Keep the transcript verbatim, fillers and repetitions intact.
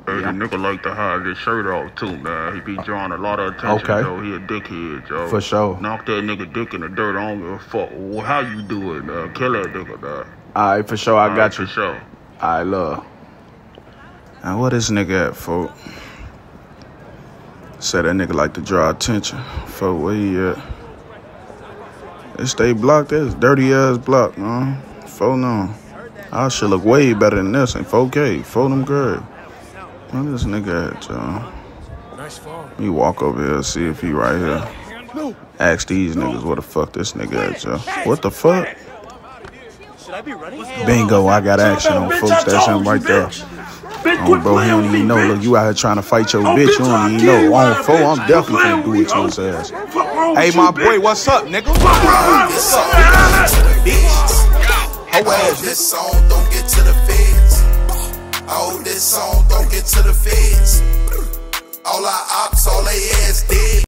Hey, the nigga like to hide his shirt off too, man. He be drawing a lot of attention, okay. Joe. He a dickhead, Joe. For sure. Knock that nigga dick in the dirt. I don't give a fuck. Well, how you do it, uh, kill that nigga, dog. All right, for sure. I All got right, you. For sure. All right, love. Now, what this nigga at, folk? Said that nigga like to draw attention. Folk, where he at? They stay blocked. That's dirty ass block, man. Folk, no. I should look way better than this in four K. Fold them good. Where this nigga at, y'all? Let me walk over here and see if he right here. Ask these niggas where the fuck this nigga at, y'all. What the fuck? Bingo, I got action on folks. That's him right there. Oh, bro, he don't even know. Look, you out here trying to fight your bitch. You don't even know. On four, I'm definitely gonna do it to his ass. Hey, my boy, what's up, nigga? What's up, bitch? Oh, this song don't get to the feds. Oh, this song don't get to the feds. All our ops, all they ass dead.